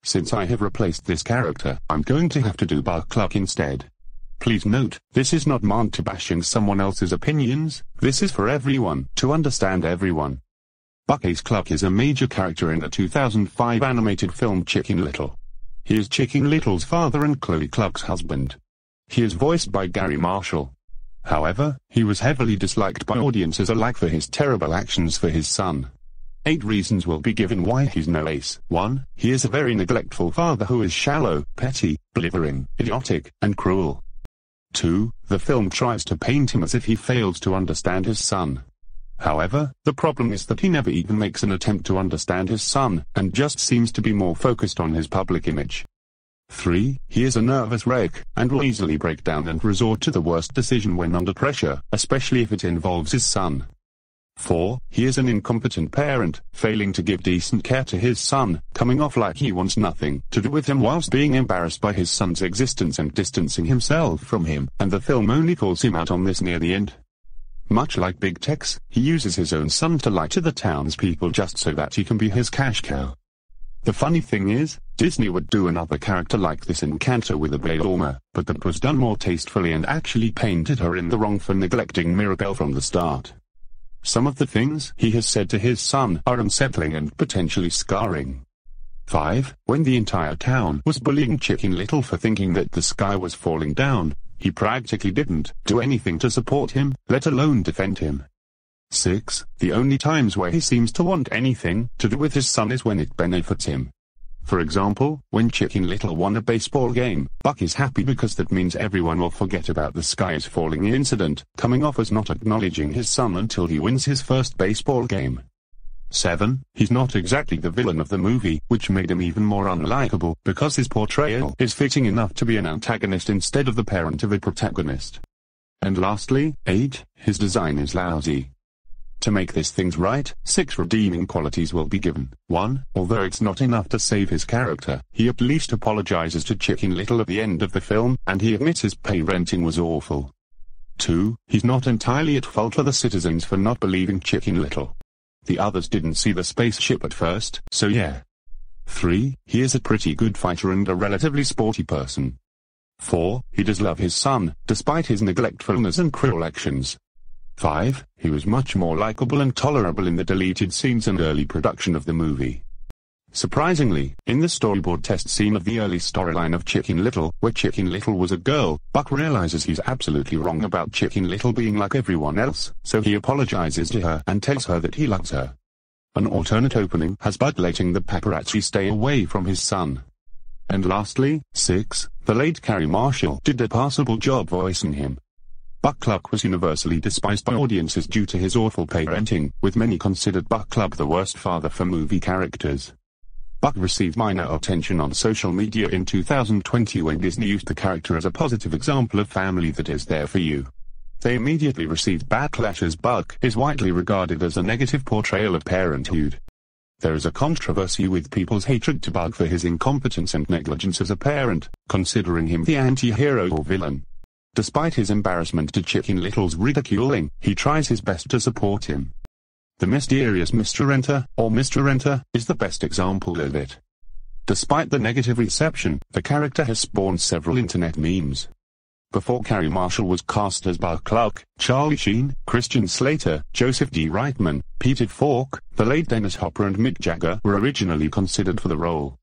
Since I have replaced this character, I'm going to have to do Buck Cluck instead. Please note, this is not meant to bashing someone else's opinions, this is for everyone, to understand everyone. Buck Cluck is a major character in the 2005 animated film Chicken Little. He is Chicken Little's father and Chloe Cluck's husband. He is voiced by Gary Marshall. However, he was heavily disliked by audiences alike for his terrible actions for his son. 8 reasons will be given why he's no ace. 1. He is a very neglectful father who is shallow, petty, blithering, idiotic, and cruel. 2. The film tries to paint him as if he fails to understand his son. However, the problem is that he never even makes an attempt to understand his son, and just seems to be more focused on his public image. 3. He is a nervous wreck, and will easily break down and resort to the worst decision when under pressure, especially if it involves his son. 4. He is an incompetent parent, failing to give decent care to his son, coming off like he wants nothing to do with him whilst being embarrassed by his son's existence and distancing himself from him, and the film only calls him out on this near the end. Much like Big Tex, he uses his own son to lie to the townspeople just so that he can be his cash cow. The funny thing is, Disney would do another character like this in Encanto with a Bladorma, but that was done more tastefully and actually painted her in the wrong for neglecting Mirabel from the start. Some of the things he has said to his son are unsettling and potentially scarring. 5. When the entire town was bullying Chicken Little for thinking that the sky was falling down, he practically didn't do anything to support him, let alone defend him. 6. The only times where he seems to want anything to do with his son is when it benefits him. For example, when Chicken Little won a baseball game, Buck is happy because that means everyone will forget about the sky is falling incident, coming off as not acknowledging his son until he wins his first baseball game. 7. He's not exactly the villain of the movie, which made him even more unlikable, because his portrayal is fitting enough to be an antagonist instead of the parent of a protagonist. And lastly, 8. His design is lousy. To make this things right, 6 redeeming qualities will be given. 1. Although it's not enough to save his character, he at least apologizes to Chicken Little at the end of the film, and he admits his parenting was awful. 2. He's not entirely at fault for the citizens for not believing Chicken Little. The others didn't see the spaceship at first, so yeah. 3. He is a pretty good fighter and a relatively sporty person. 4. He does love his son, despite his neglectfulness and cruel actions. 5. He was much more likable and tolerable in the deleted scenes and early production of the movie. Surprisingly, in the storyboard test scene of the early storyline of Chicken Little, where Chicken Little was a girl, Buck realizes he's absolutely wrong about Chicken Little being like everyone else, so he apologizes to her and tells her that he loves her. An alternate opening has Buck letting the paparazzi stay away from his son. And lastly, 6. The late Gary Marshall did a passable job voicing him. Buck Cluck was universally despised by audiences due to his awful parenting, with many considered Buck Cluck the worst father for movie characters. Buck received minor attention on social media in 2020 when Disney used the character as a positive example of family that is there for you. They immediately received backlash as Buck is widely regarded as a negative portrayal of parenthood. There is a controversy with people's hatred to Buck for his incompetence and negligence as a parent, considering him the anti-hero or villain. Despite his embarrassment to Chicken Little's ridiculing, he tries his best to support him. The mysterious Mr. Enter, or Mr. Enter, is the best example of it. Despite the negative reception, the character has spawned several internet memes. Before Gary Marshall was cast as Buck Cluck, Charlie Sheen, Christian Slater, Joseph D. Reitman, Peter Falk, the late Dennis Hopper and Mick Jagger were originally considered for the role.